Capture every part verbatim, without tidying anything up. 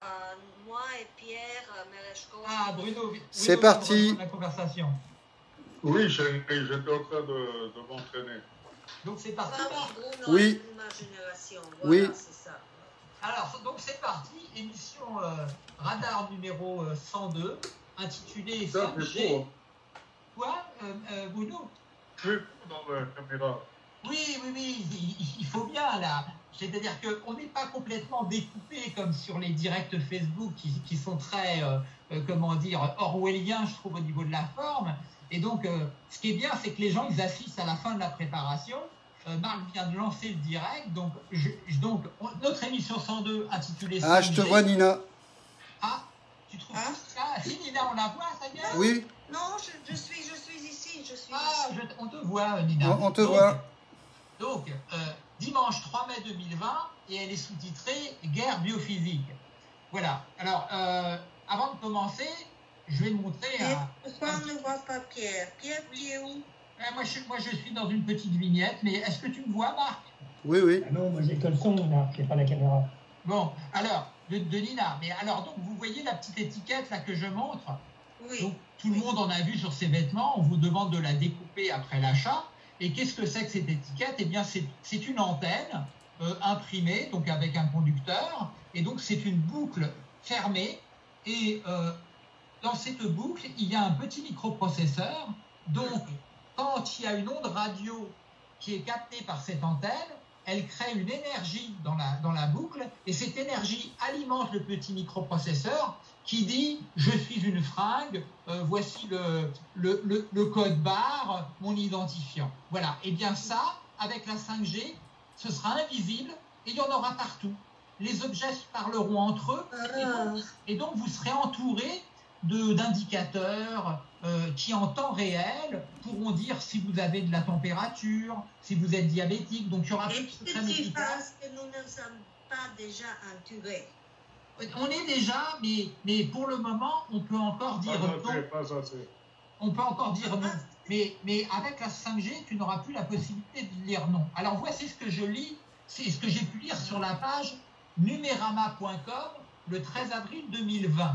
moi et Pierre Mereshko. Ah, Bruno, Bruno c'est parti. La conversation. Oui, j'étais en train de, de m'entraîner. Donc c'est parti. Ah, oui, Bruno, oui. ma génération. Voilà, oui. c'est ça. Alors, donc c'est parti. Émission euh, Radar numéro euh, cent deux, intitulée cinq G. Quoi, euh, euh, Bruno? Je suis dans la caméra. Oui, oui, oui, il, il faut bien là. C'est-à-dire qu'on n'est pas complètement découpé comme sur les directs Facebook qui, qui sont très, euh, euh, comment dire, orwelliens, je trouve, au niveau de la forme. Et donc, euh, ce qui est bien, c'est que les gens, ils assistent à la fin de la préparation. Euh, Marc vient de lancer le direct. Donc, je, donc on, notre émission cent deux intitulée Ah, je te vois, Nina. Ah, tu trouves hein? Ah, si, Nina, on la voit, ça y est? Oui. Non, je, je, suis, je suis ici. Je suis ah, ici. Je, on te voit, Nina. On, on te donc, voit. Donc, euh, dimanche trois mai deux mille vingt, et elle est sous-titrée « Guerre biophysique ». Voilà. Alors, euh, avant de commencer, je vais montrer... Un, pourquoi on ne voit pas Pierre? Pierre, tu es où? euh, moi, je, moi, je suis dans une petite vignette, mais est-ce que tu me vois, Marc? Oui, oui. Ah non, moi j'ai que le son, Marc, j'ai pas la caméra. Bon, alors, de, de Nina. Mais alors, donc, vous voyez la petite étiquette là que je montre? Oui. Donc, tout le oui. monde en a vu sur ses vêtements. On vous demande de la découper après l'achat. Et qu'est-ce que c'est que cette étiquette? Eh bien, c'est une antenne euh, imprimée, donc avec un conducteur. Et donc, c'est une boucle fermée. Et euh, dans cette boucle, il y a un petit microprocesseur. Donc, quand il y a une onde radio qui est captée par cette antenne, elle crée une énergie dans la, dans la boucle. Et cette énergie alimente le petit microprocesseur qui dit « je suis une fringue, euh, voici le, le, le, le code barre, mon identifiant ». Voilà. Et bien ça, avec la cinq G, ce sera invisible et il y en aura partout. Les objets parleront entre eux et donc, et donc vous serez entouré d'indicateurs euh, qui, en temps réel, pourront dire si vous avez de la température, si vous êtes diabétique. Donc il y aura et plus de que tu fasses que nous ne sommes pas déjà entourés. On est déjà, mais, mais pour le moment, on peut encore dire pas non. assez, pas assez. On peut encore dire non. Mais, mais avec la cinq G, tu n'auras plus la possibilité de dire non. Alors voici ce que je lis, c'est ce que j'ai pu lire sur la page numérama point com le treize avril deux mille vingt.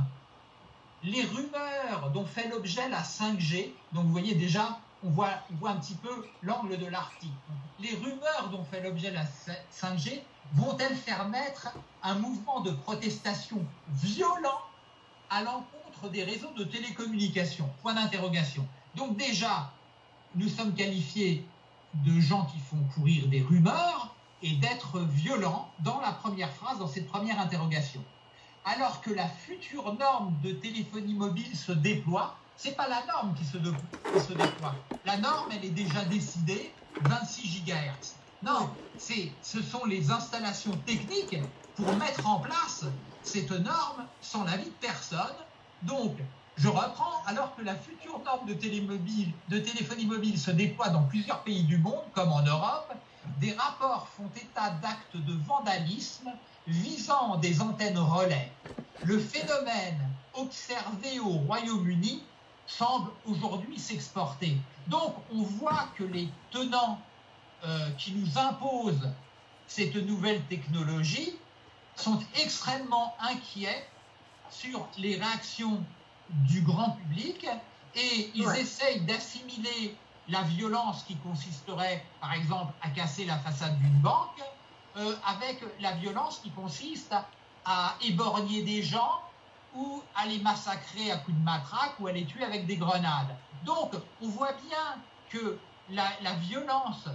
Les rumeurs dont fait l'objet la cinq G, donc vous voyez déjà, on voit, on voit un petit peu l'angle de l'article. Les rumeurs dont fait l'objet la cinq G vont-elles faire naître un mouvement de protestation violent à l'encontre des réseaux de télécommunications? Point d'interrogation. Donc déjà, nous sommes qualifiés de gens qui font courir des rumeurs et d'être violents dans la première phrase, dans cette première interrogation. Alors que la future norme de téléphonie mobile se déploie, ce n'est pas la norme qui se, de, qui se déploie. La norme, elle est déjà décidée, vingt-six gigahertz. Non, ce sont les installations techniques pour mettre en place cette norme sans l'avis de personne. Donc, je reprends, alors que la future norme de, télémobile, de téléphonie mobile se déploie dans plusieurs pays du monde, comme en Europe, des rapports font état d'actes de vandalisme visant des antennes relais. Le phénomène observé au Royaume-Uni semble aujourd'hui s'exporter. Donc, on voit que les tenants euh, qui nous imposent cette nouvelle technologie sont extrêmement inquiets sur les réactions du grand public et ils ouais. essayent d'assimiler la violence qui consisterait, par exemple, à casser la façade d'une banque euh, avec la violence qui consiste à, à éborgner des gens ou à les massacrer à coups de matraque ou à les tuer avec des grenades. Donc, on voit bien que la, la violence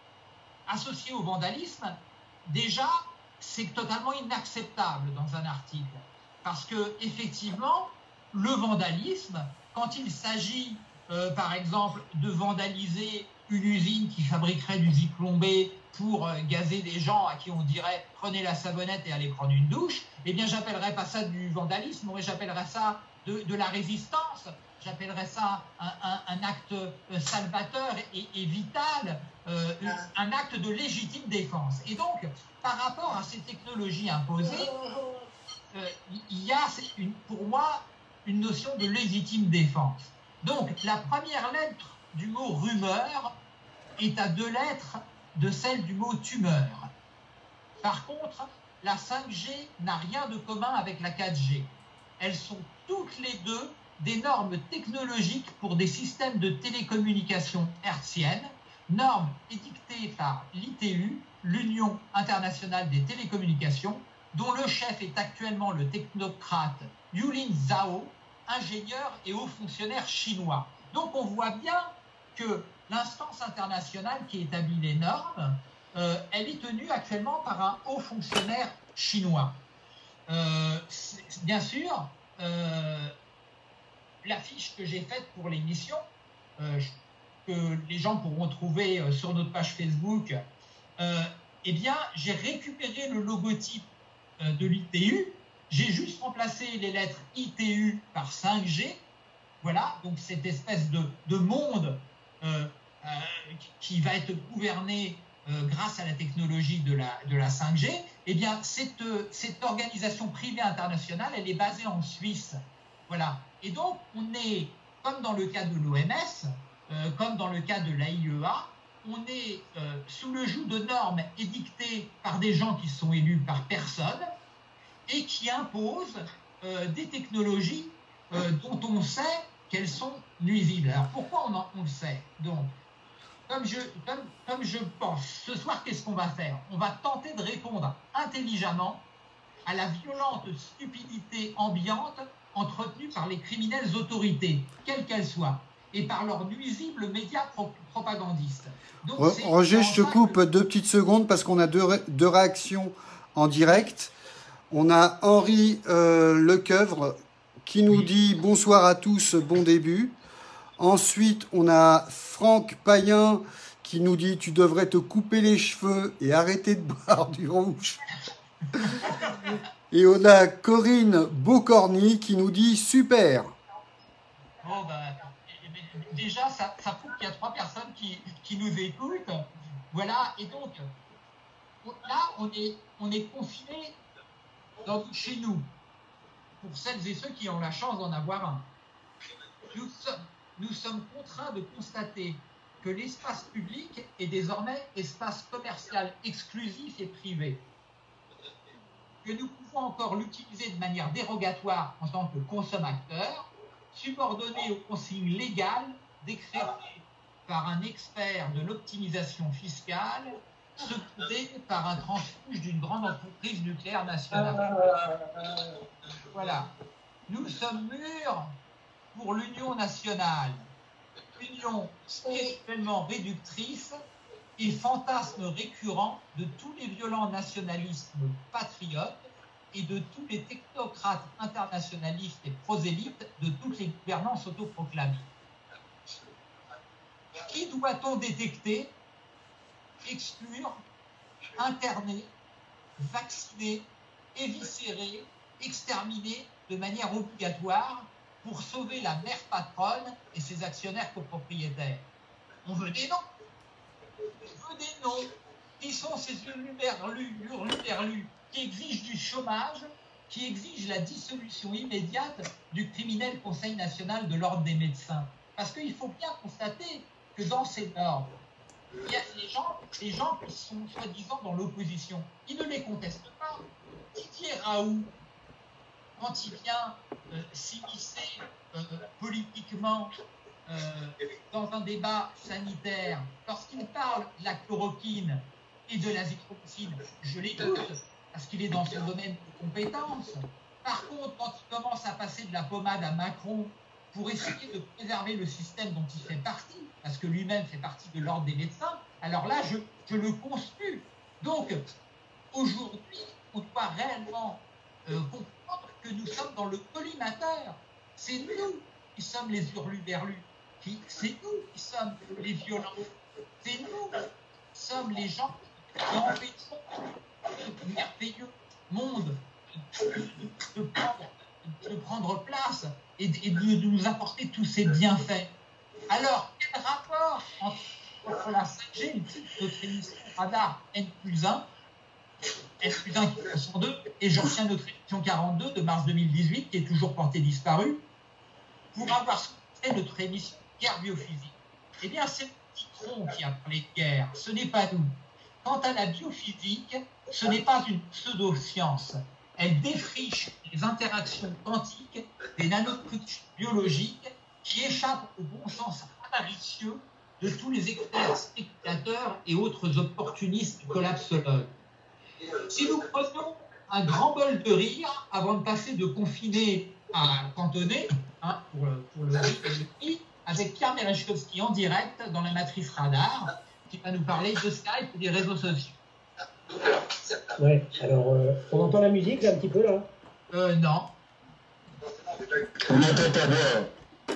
associée au vandalisme, déjà, c'est totalement inacceptable dans un article. Parce que, effectivement, le vandalisme, quand il s'agit, euh, par exemple, de vandaliser une usine qui fabriquerait du Zyklon B pour euh, gazer des gens à qui on dirait « prenez la savonnette et allez prendre une douche », eh bien, j'appellerais pas ça du vandalisme, mais j'appellerais ça de, de la résistance, j'appellerais ça un, un, un acte euh, salvateur et, et vital, euh, un acte de légitime défense. Et donc, par rapport à ces technologies imposées, euh, il y a, une, pour moi, une notion de légitime défense. Donc, la première lettre du mot rumeur est à deux lettres de celle du mot tumeur. Par contre, la cinq G n'a rien de commun avec la quatre G. Elles sont toutes les deux des normes technologiques pour des systèmes de télécommunications hertziennes, normes édictées par l'I T U, l'Union internationale des télécommunications, dont le chef est actuellement le technocrate Yulin Zhao, ingénieur et haut fonctionnaire chinois. Donc on voit bien que l'instance internationale qui établit les normes, euh, elle est tenue actuellement par un haut fonctionnaire chinois. Euh, bien sûr, euh, l'affiche que j'ai faite pour l'émission, euh, que les gens pourront trouver euh, sur notre page Facebook, euh, eh bien, j'ai récupéré le logotype euh, de l'I T U, j'ai juste remplacé les lettres I T U par cinq G, voilà, donc cette espèce de, de monde euh, euh, qui va être gouverné euh, grâce à la technologie de la, de la cinq G, eh bien, cette, cette organisation privée internationale, elle est basée en Suisse, voilà. Et donc, on est, comme dans le cas de l'O M S, euh, comme dans le cas de l'A I E A, on est euh, sous le joug de normes édictées par des gens qui sont élus par personne et qui imposent euh, des technologies euh, dont on sait qu'elles sont nuisibles. Alors, pourquoi on, en, on le sait? Donc, comme je, comme, comme je pense, ce soir, qu'est-ce qu'on va faire? On va tenter de répondre intelligemment à la violente stupidité ambiante entretenue par les criminelles autorités, quelles qu'elles soient, et par leurs nuisibles médias pro propagandistes. Donc, Roger, je te coupe que... deux petites secondes parce qu'on a deux, ré deux réactions en direct. On a Henri euh, Lecoeuvre qui nous oui. dit « Bonsoir à tous, bon début ». Ensuite, on a Franck Payen qui nous dit « Tu devrais te couper les cheveux et arrêter de boire du rouge ». Et on a Corinne Beaucorny qui nous dit « Super ». Bon, ben, déjà, ça, ça prouve qu'il y a trois personnes qui, qui nous écoutent. Voilà, et donc, là, on est, on est confinés chez nous, pour celles et ceux qui ont la chance d'en avoir un. Nous sommes, nous sommes contraints de constater que l'espace public est désormais espace commercial exclusif et privé, que nous pouvons encore l'utiliser de manière dérogatoire en tant que consommateur, subordonné aux consignes légales décrétées par un expert de l'optimisation fiscale, secondé par un transfuge d'une grande entreprise nucléaire nationale. Voilà. Nous sommes mûrs pour l'union nationale, union spirituellement réductrice et fantasme récurrent de tous les violents nationalismes patriotes et de tous les technocrates internationalistes et prosélytes de toutes les gouvernances autoproclamées. Qui doit-on détecter, exclure, interner, vacciner, éviscérer, exterminer de manière obligatoire pour sauver la mère patronne et ses actionnaires copropriétaires? On veut des noms. On veut des noms. Qui sont ces hurluberlus, hurluberlus qui exigent du chômage, qui exigent la dissolution immédiate du criminel Conseil national de l'ordre des médecins? Parce qu'il faut bien constater que dans ces normes, il y a les gens, les gens qui sont soi-disant dans l'opposition, qui ne les contestent pas. Didier Raoult, quand il vient euh, s'immiscer euh, politiquement euh, dans un débat sanitaire, lorsqu'il parle de la chloroquine et de l'azithromycine, je l'écoute, parce qu'il est dans son domaine de compétence. Par contre, quand il commence à passer de la pommade à Macron pour essayer de préserver le système dont il fait partie, parce que lui-même fait partie de l'ordre des médecins, alors là, je, je le conspue. Donc, aujourd'hui, on doit réellement euh, comprendre que nous sommes dans le collimateur. C'est nous qui sommes les hurluberlus. C'est nous qui sommes les violents. C'est nous qui sommes les gens qui empêchons ce merveilleux monde de, de, prendre, de prendre place et de, et de nous apporter tous ces bienfaits. Alors, quel rapport entre, entre la cinq G, le titre de notre émission Radar N plus un, N plus un qui est cent deux, et j'en tiens notre émission quarante-deux de mars deux mille dix-huit, qui est toujours portée disparue, pour avoir fait notre émission Guerre biophysique? Eh bien, c'est le petit tronc qui a parlé de guerre, ce n'est pas nous. Quant à la biophysique, ce n'est pas une pseudo-science. Elle défriche les interactions quantiques des nanostructures biologiques qui échappent au bon sens avaricieux de tous les experts spéculateurs et autres opportunistes collapsologues. Si nous prenions un grand bol de rire avant de passer de confiné à cantonné, hein, pour, pour le riz, avec Pierre Merechkowski en direct dans la matrice radar, qui va nous parler de Skype et des réseaux sociaux. Ouais, alors, euh, on entend la musique là un petit peu là? Euh, non. On n'entend pas bien.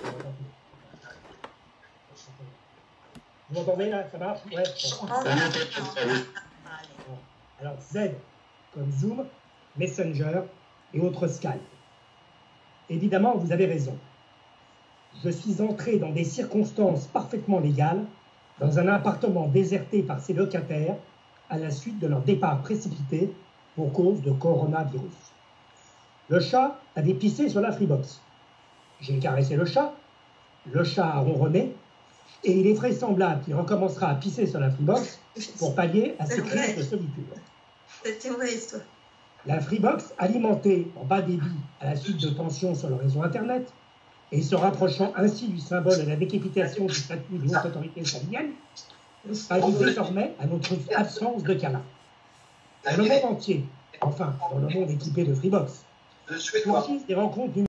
Vous m'entendez là? Ça marche? Ouais. Bon. On va- Allez. Alors, Z comme Zoom, Messenger et autres Skype. Évidemment, vous avez raison. Je suis entré dans des circonstances parfaitement légales dans un appartement déserté par ses locataires à la suite de leur départ précipité pour cause de coronavirus. Le chat avait pissé sur la Freebox. J'ai caressé le chat, le chat a ronronné, et il est vraisemblable qu'il recommencera à pisser sur la Freebox pour pallier à ses C'est vrai. crises de solitude. C'est une vraie histoire. La Freebox, alimentée en bas débit à la suite de tensions sur le réseau Internet, et se rapprochant ainsi du symbole de la décapitation du statut de haute autorité saoudienne, pallie désormais à notre absence de câlin. Dans le monde entier, enfin, dans le monde équipé de Freebox, surgissent des rencontres